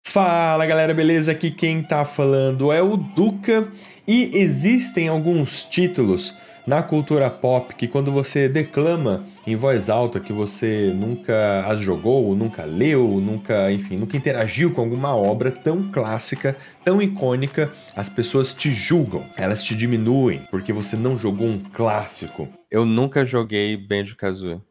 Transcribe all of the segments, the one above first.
Fala galera, beleza? Aqui quem tá falando é o Duca e existem alguns títulos na cultura pop que quando você declama em voz alta que você nunca as jogou, nunca leu, nunca interagiu com alguma obra tão clássica, tão icônica, as pessoas te julgam, elas te diminuem porque você não jogou um clássico. Eu nunca joguei Banjo-Kazooie.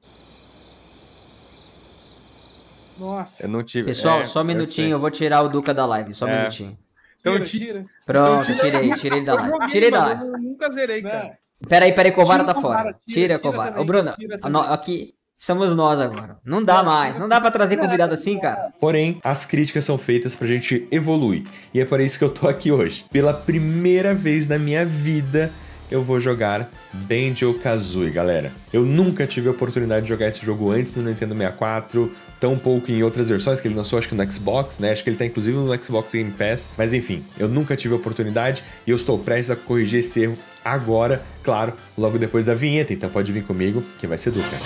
Nossa. Eu não tive... Pessoal, só um minutinho, eu vou tirar o Duca da live, só um minutinho. Então, Tira. Pronto, tirei ele da live. Tirei da live. Eu nunca zerei, cara. Peraí, Covara tá Covara, fora. Tira, Covara. também, Ô, Bruno, aqui somos nós agora. Não dá mais, não dá pra trazer convidado assim, cara. Porém, as críticas são feitas pra gente evoluir. E é por isso que eu tô aqui hoje. Pela primeira vez na minha vida, eu vou jogar Banjo-Kazooie, galera. Eu nunca tive a oportunidade de jogar esse jogo antes no Nintendo 64, tão pouco em outras versões que ele lançou, acho que no Xbox, né? Acho que ele tá inclusive no Xbox Game Pass. Mas enfim, eu nunca tive a oportunidade e eu estou prestes a corrigir esse erro agora, claro, logo depois da vinheta. Então pode vir comigo que vai ser Duca.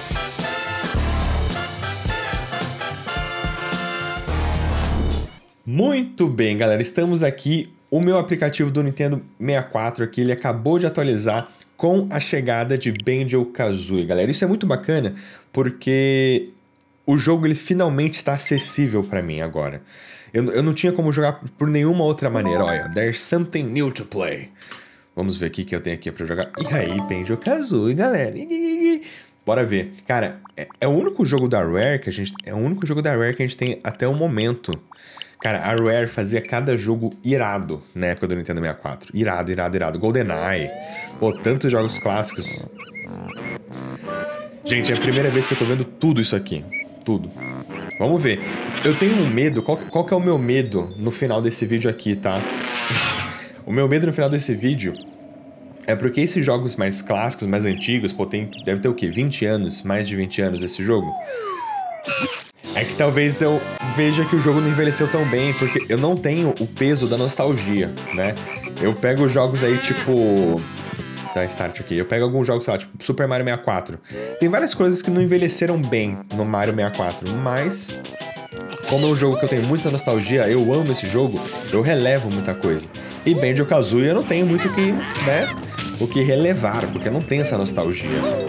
Muito bem, galera, estamos aqui. O meu aplicativo do Nintendo 64 aqui, ele acabou de atualizar com a chegada de Banjo-Kazooie, galera. Isso é muito bacana porque o jogo ele finalmente está acessível para mim agora. Eu não tinha como jogar por nenhuma outra maneira. Olha, there's something new to play. Vamos ver o que eu tenho aqui para jogar. E aí, Banjo-Kazooie, galera. Bora ver. Cara, é o único jogo da Rare que a gente... É o único jogo da Rare que a gente tem até o momento. Cara, a Rare fazia cada jogo irado na época do Nintendo 64. Irado. GoldenEye. Pô, tantos jogos clássicos. Gente, é a primeira vez que eu tô vendo tudo isso aqui. Tudo. Vamos ver. Eu tenho um medo. Qual que é o meu medo no final desse vídeo aqui, tá? O meu medo no final desse vídeo é porque esses jogos mais clássicos, mais antigos, pô, deve ter o quê? 20 anos? Mais de 20 anos esse jogo? É que talvez eu veja que o jogo não envelheceu tão bem, porque eu não tenho o peso da nostalgia, né? Eu pego jogos aí, tipo... Tá, start aqui. Eu pego alguns jogos, sei lá, tipo Super Mario 64. Tem várias coisas que não envelheceram bem no Mario 64, mas... Como é um jogo que eu tenho muita nostalgia, eu amo esse jogo, eu relevo muita coisa. E Banjo-Kazooie eu não tenho muito o que relevar, porque eu não tenho essa nostalgia.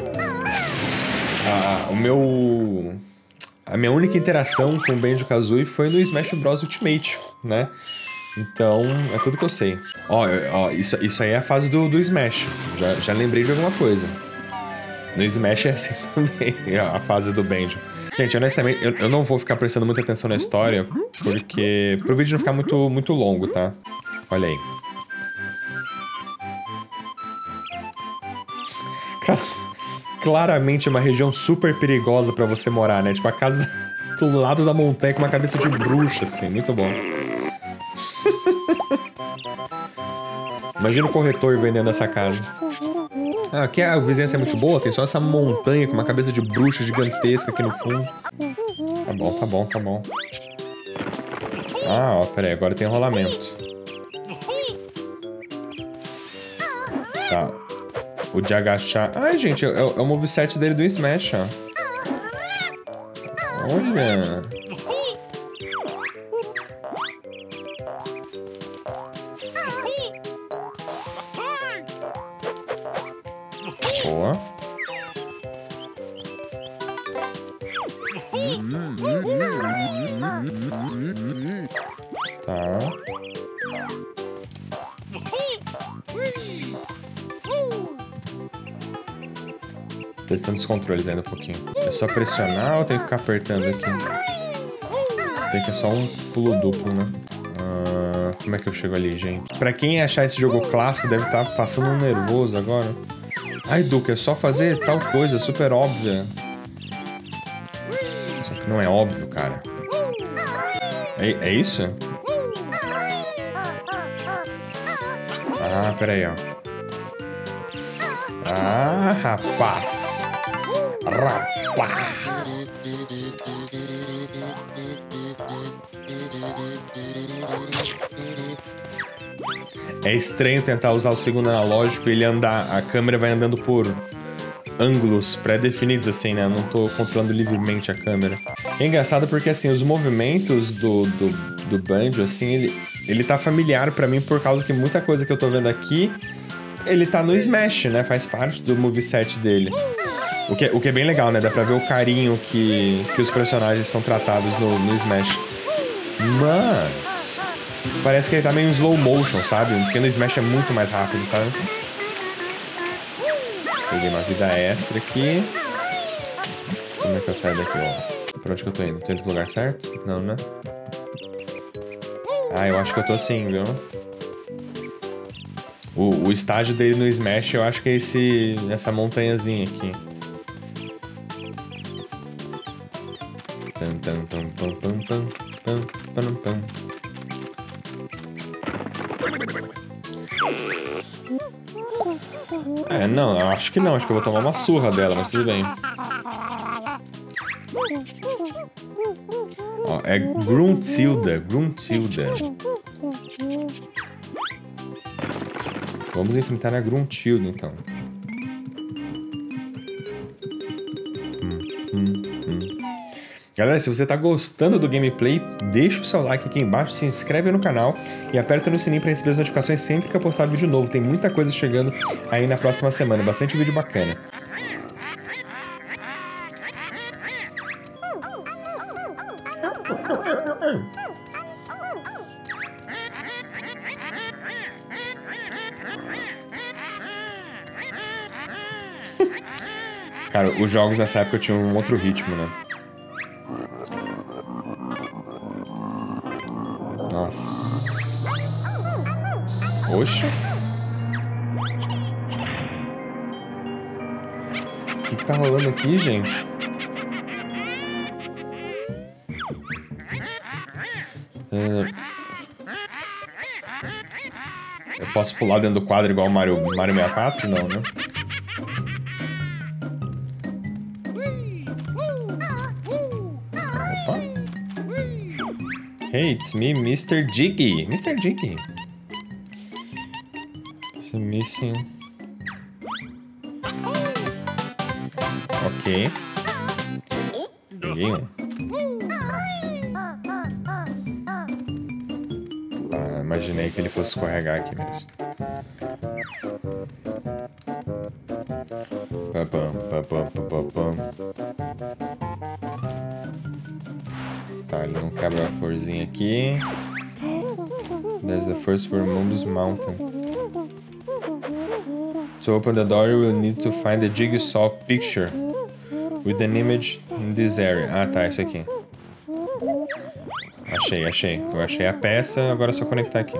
A minha única interação com Banjo-Kazooie foi no Smash Bros Ultimate, né? Então, é tudo que eu sei. Ó, isso aí é a fase do Smash. Já lembrei de alguma coisa. No Smash é assim também, a fase do Banjo. Gente, honestamente, eu não vou ficar prestando muita atenção na história, porque... Pro vídeo não ficar muito longo, tá? Olha aí. Cara, claramente é uma região super perigosa pra você morar, né? Tipo, a casa do lado da montanha com uma cabeça de bruxa, assim. Muito bom. Imagina o corretor vendendo essa casa. Aqui a vizinhança é muito boa, tem só essa montanha com uma cabeça de bruxa gigantesca aqui no fundo. Tá bom. Ah, ó, peraí, agora tem rolamento. Tá. O de agachar... Ai, gente, é o moveset dele do Smash, ó. Olha... Boa. Tá. Testando os controles ainda um pouquinho. É só pressionar ou tem que ficar apertando aqui? Se bem que é só um pulo duplo, né? Como é que eu chego ali, gente? Pra quem achar esse jogo clássico, deve estar passando um nervoso agora. Ai, Duca, é só fazer tal coisa super óbvia. Só que não é óbvio, cara. É isso? Ah, pera aí, ó. Ah, rapaz. É estranho tentar usar o segundo analógico e ele andar, a câmera vai andando por ângulos pré-definidos, assim, né? Eu não tô controlando livremente a câmera. É engraçado porque, assim, os movimentos do Banjo, assim, ele tá familiar pra mim por causa que muita coisa que eu tô vendo aqui, ele tá no Smash, né? Faz parte do moveset dele. O que é bem legal, né? Dá pra ver o carinho que os personagens são tratados no Smash. Mas... parece que ele tá meio em slow motion, sabe? Porque no Smash é muito mais rápido, sabe? Peguei uma vida extra aqui. Como é que eu saio daqui, ó? Pra onde que eu tô indo? Tô indo pro lugar certo? Não, né? Ah, eu acho que eu tô sim, viu? O estágio dele no Smash, eu acho que é essa montanhazinha aqui. É, não, eu acho que não. Acho que eu vou tomar uma surra dela, mas tudo bem. Ó, é Gruntilda. Vamos enfrentar a Gruntilda, então. Galera, se você tá gostando do gameplay, deixa o seu like aqui embaixo, se inscreve no canal e aperta no sininho para receber as notificações sempre que eu postar vídeo novo. Tem muita coisa chegando aí na próxima semana, bastante vídeo bacana. Cara, os jogos nessa época tinham um outro ritmo, né? Nossa. Oxe. O que tá rolando aqui, gente? Eu posso pular dentro do quadro igual o Mario 64? Não, né? Opa. Hey, it's me, Mr. Jiggy. Mr. Jiggy. Missing. Ok. Peguei um. Tá, imaginei que ele fosse escorregar aqui mesmo. Tá, ele não quebra a florzinha aqui. There's the first where Moon's Mountain. To open the door, you will need to find the jigsaw picture with an image in this area. Ah, tá, isso aqui. Achei. Eu achei a peça, agora é só conectar aqui.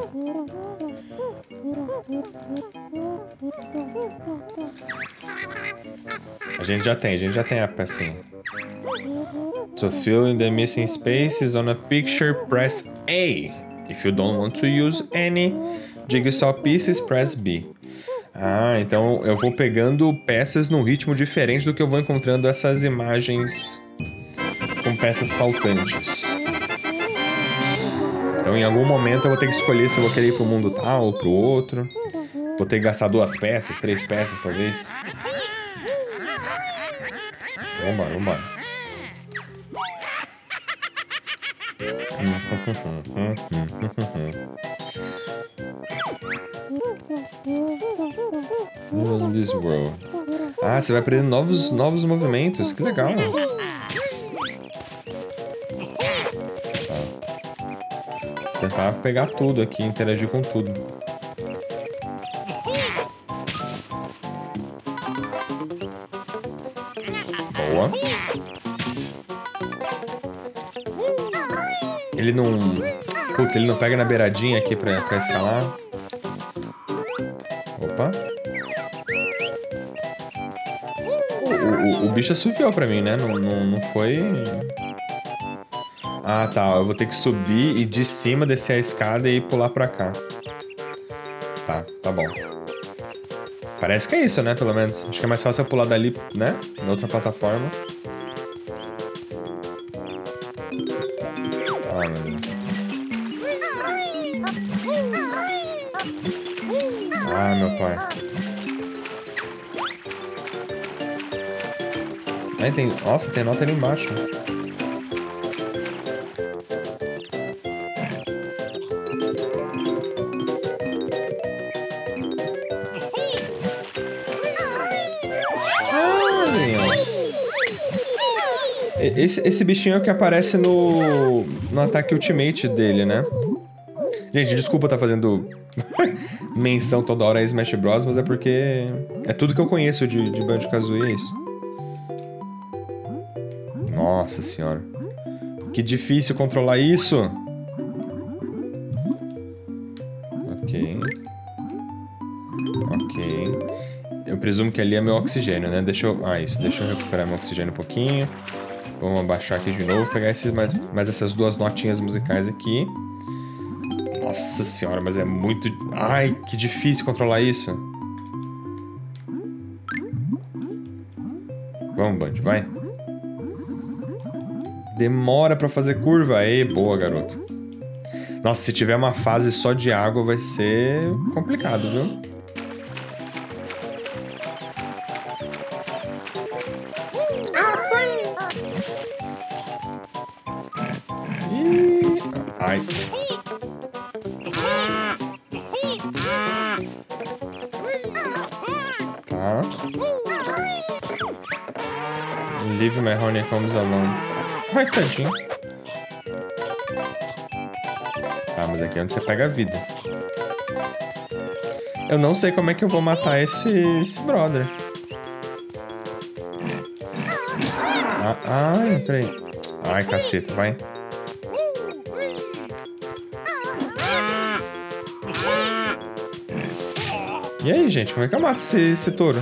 A gente já tem a pecinha. To fill in the missing spaces on a picture, press A. If you don't want to use any jigsaw pieces, press B. Ah, então eu vou pegando peças num ritmo diferente do que eu vou encontrando essas imagens com peças faltantes. Então em algum momento eu vou ter que escolher se eu vou querer ir pro mundo tal ou pro outro. Vou ter que gastar 2 peças, 3 peças talvez. Vambora. This world. Ah, você vai aprender novos movimentos. Que legal. Tá. Tentar pegar tudo aqui, interagir com tudo. Boa. Ele não... Putz, ele não pega na beiradinha aqui pra escalar. Opa. O bicho assoviou pra mim, né? Não foi... Ah, tá. Eu vou ter que subir e de cima descer a escada e pular pra cá. Tá bom. Parece que é isso, né? Pelo menos. Acho que é mais fácil eu pular dali, né? Na outra plataforma. Ah, meu Deus. Ah, meu pai. Aí tem... Nossa, tem nota ali embaixo. Esse bichinho é o que aparece no ataque ultimate dele, né? Gente, desculpa estar fazendo menção toda hora a Smash Bros, mas é porque é tudo que eu conheço de Banjo-Kazooie, é isso. Nossa senhora. Que difícil controlar isso. Ok. Ok. Eu presumo que ali é meu oxigênio, né? Deixa eu recuperar meu oxigênio um pouquinho. Vamos abaixar aqui de novo, pegar mais essas duas notinhas musicais aqui. Nossa senhora, mas é muito... Ai, que difícil controlar isso. Vamos, Band, vai. Demora pra fazer curva. Ei, boa, garoto. Nossa, se tiver uma fase só de água vai ser complicado, viu? Ai. Tá. Leave my honeycombs alone. Vai, tadinho. Ah, mas aqui é onde você pega a vida. Eu não sei como é que eu vou matar esse brother. Ai, peraí. Ai, caceta, vai. E aí, gente, como é que eu mato esse touro?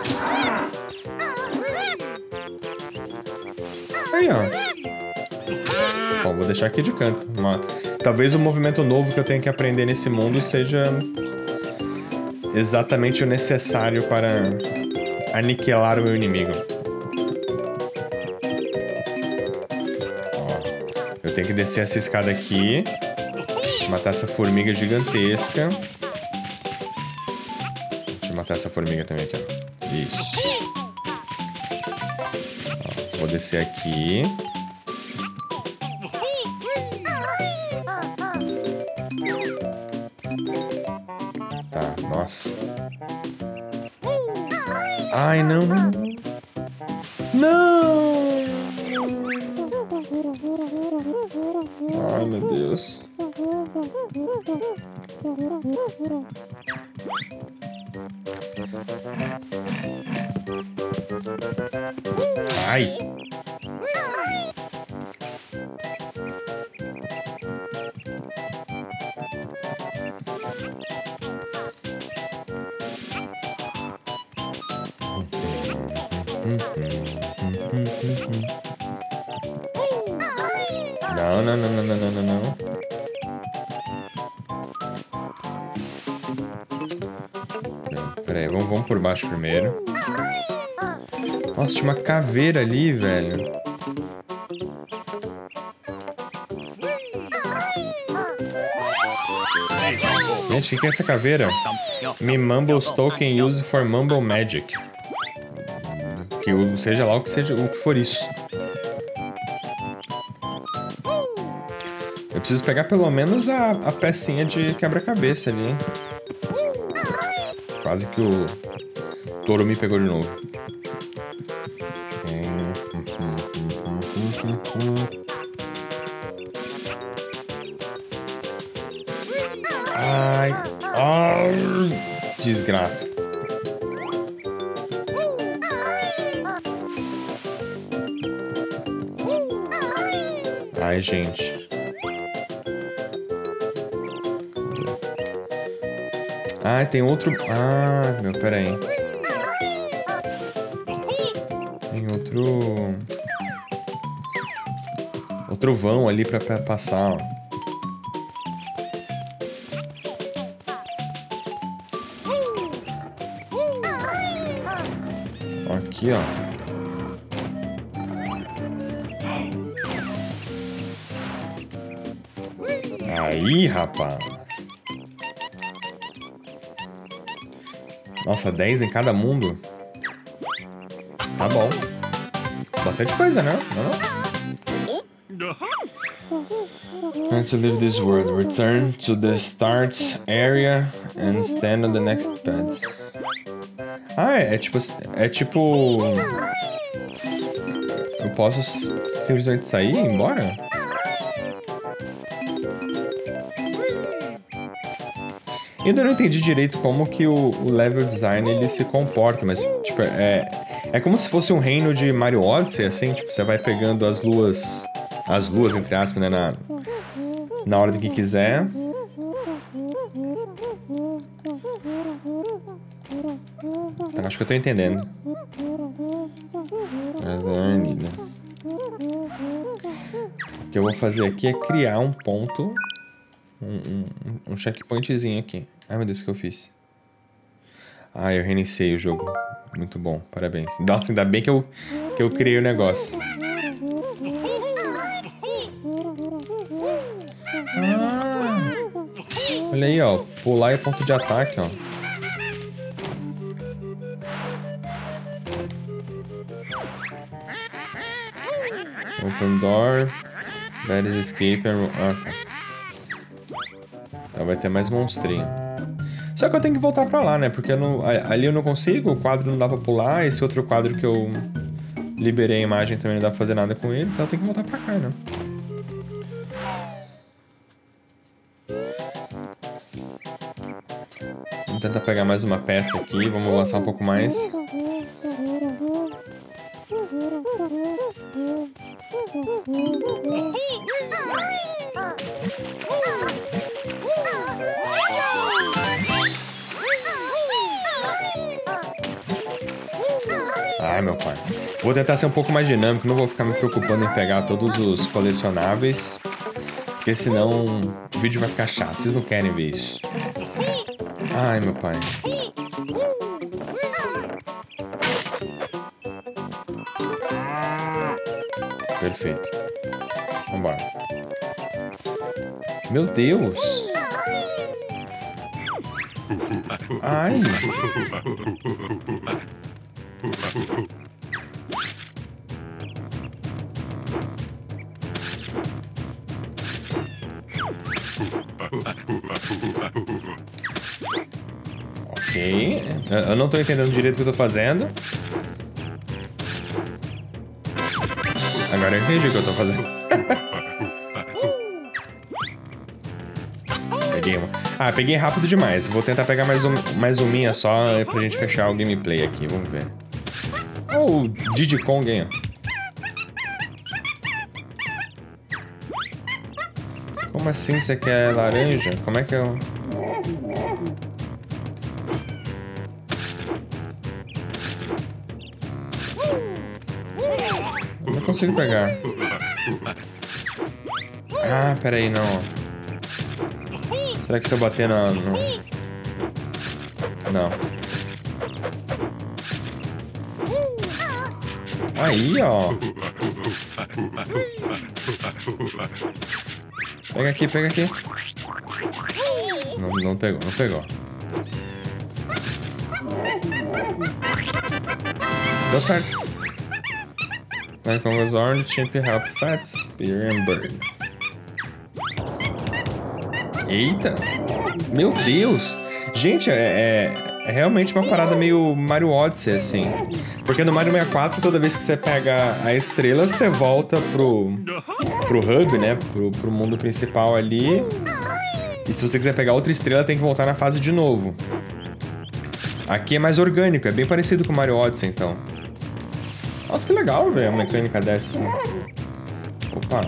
Aí, ó. Bom, vou deixar aqui de canto. Talvez o movimento novo que eu tenho que aprender nesse mundo seja exatamente o necessário para aniquilar o meu inimigo. Ó, eu tenho que descer essa escada aqui, matar essa formiga gigantesca. Deixa eu matar essa formiga também aqui, ó. Isso. Ó, vou descer aqui. Tá, nossa. Ai, não, não. Não! Ai, meu Deus. Ai! Não, não, não, não, não, não, não. Pera aí, vamos por baixo primeiro. Nossa, tinha uma caveira ali, velho. Gente, o que é essa caveira? Me Mumble's token used for Mumble Magic. Que seja lá o que for isso. Eu preciso pegar pelo menos a pecinha de quebra-cabeça ali, hein? Quase que o touro me pegou de novo. Ai, ai, desgraça. Ai, gente. Ah, tem outro... Ah, meu, pera aí. Tem outro vão ali pra passar, ó. Aqui, ó. Aí, rapaz. Nossa, 10 em cada mundo? Tá bom. Bastante coisa, né? Try to leave this world. Return to the start area and stand on the next pad. Ah, é tipo... Eu posso simplesmente sair e ir embora? Ainda não entendi direito como que o level design ele se comporta, mas tipo, é como se fosse um reino de Mario Odyssey, assim, tipo, você vai pegando as luas entre aspas, né, na hora que quiser. Tá, acho que eu tô entendendo. O que eu vou fazer aqui é criar um ponto, um checkpointzinho aqui. Ai, meu Deus, o que eu fiz? Ah, eu reiniciei o jogo. Muito bom, parabéns. Nossa, ainda bem que eu criei o negócio. Ah, olha aí, ó. Pular é ponto de ataque, ó. Open door. That is escape. Ah, tá. Então vai ter mais monstrinho. Só que eu tenho que voltar pra lá, né? Porque ali eu não consigo, o quadro não dá pra pular. Esse outro quadro que eu liberei a imagem também não dá pra fazer nada com ele. Então eu tenho que voltar pra cá, né? Vamos tentar pegar mais uma peça aqui. Vamos lançar um pouco mais. Ai, meu pai. Vou tentar ser um pouco mais dinâmico, não vou ficar me preocupando em pegar todos os colecionáveis, porque senão o vídeo vai ficar chato, vocês não querem ver isso. Ai, meu pai. Perfeito. Vambora. Meu Deus! Ai! Ok. Eu não tô entendendo direito o que eu tô fazendo. Agora eu entendi o que eu tô fazendo. Peguei uma. Ah, peguei rápido demais. Vou tentar pegar mais uma só pra gente fechar o gameplay aqui. Vamos ver. Oh, o Diddy Kong, hein? Como assim você quer laranja? Como é que eu... Eu não consigo pegar. Ah, peraí, não. Será que se eu bater no... Não. Aí, ó. Pega aqui, pega aqui. Não pegou, não pegou. Deu certo. Like on was orange, chimp, help, fats, beer and bird. Eita! Meu Deus! Gente, é realmente uma parada meio Mario Odyssey, assim. Porque no Mario 64, toda vez que você pega a estrela, você volta pro hub, né? Pro mundo principal ali. E se você quiser pegar outra estrela, tem que voltar na fase de novo. Aqui é mais orgânico, é bem parecido com o Mario Odyssey, então. Nossa, que legal, velho, a mecânica dessa, assim. Opa.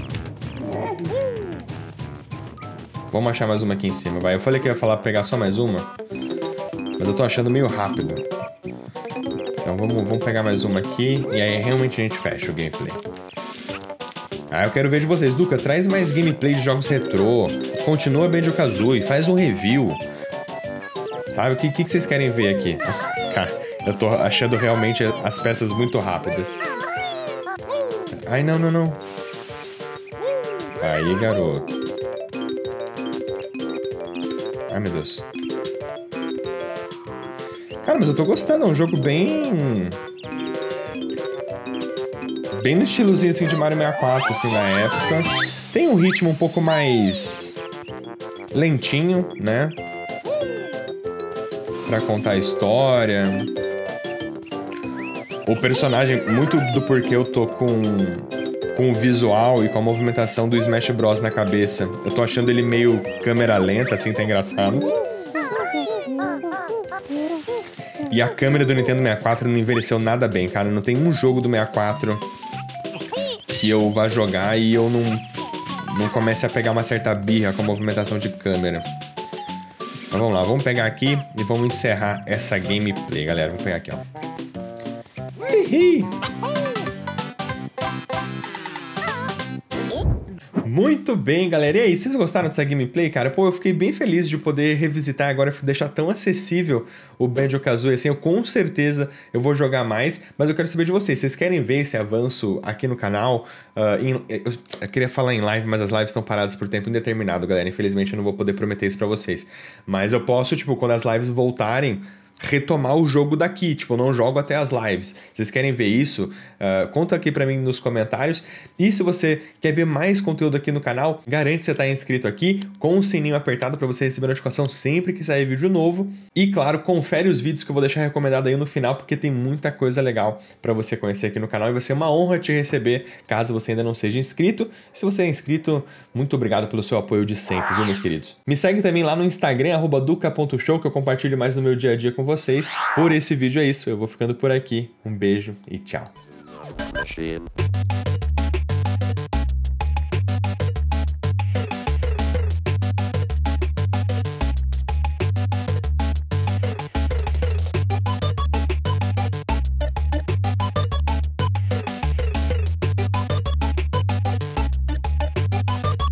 Vamos achar mais uma aqui em cima, vai. Eu falei que eu ia falar pegar só mais uma, mas eu tô achando meio rápido. Então vamos pegar mais uma aqui e aí realmente a gente fecha o gameplay. Ah, eu quero ver de vocês. Duca, traz mais gameplay de jogos retrô. Continua Banjo-Kazooie, faz um review. Sabe, o que vocês querem ver aqui? Cara, eu tô achando realmente as peças muito rápidas. Ai, não, não, não. Aí, garoto. Ai, meu Deus. Cara, mas eu tô gostando. É um jogo bem... bem no estilozinho, assim, de Mario 64, assim, na época. Tem um ritmo um pouco mais... lentinho, né? Pra contar a história. O personagem, muito do porquê eu tô com o visual e com a movimentação do Smash Bros na cabeça. Eu tô achando ele meio câmera lenta, assim, tá engraçado. E a câmera do Nintendo 64 não envelheceu nada bem, cara. Não tem um jogo do 64 que eu vá jogar e eu não comece a pegar uma certa birra com a movimentação de câmera. Então vamos lá, vamos pegar aqui e vamos encerrar essa gameplay, galera. Vamos pegar aqui, ó. Muito bem, galera. E aí, vocês gostaram dessa gameplay, cara? Pô, eu fiquei bem feliz de poder revisitar agora, deixar tão acessível o Banjo-Kazooie, assim. Eu com certeza eu vou jogar mais, mas eu quero saber de vocês. Vocês querem ver esse avanço aqui no canal? Eu queria falar em live, mas as lives estão paradas por tempo indeterminado, galera. Infelizmente eu não vou poder prometer isso pra vocês. Mas eu posso, tipo, quando as lives voltarem, retomar o jogo daqui, tipo, eu não jogo até as lives. Vocês querem ver isso? Conta aqui pra mim nos comentários. E se você quer ver mais conteúdo aqui no canal, garante que você tá inscrito aqui, com o sininho apertado pra você receber notificação sempre que sair vídeo novo. E claro, confere os vídeos que eu vou deixar recomendado aí no final, porque tem muita coisa legal pra você conhecer aqui no canal. E vai ser uma honra te receber, caso você ainda não seja inscrito. Se você é inscrito, muito obrigado pelo seu apoio de sempre, viu, meus queridos? Me segue também lá no Instagram, @duca.show, que eu compartilho mais no meu dia a dia com vocês. Por esse vídeo é isso, eu vou ficando por aqui. Um beijo e tchau.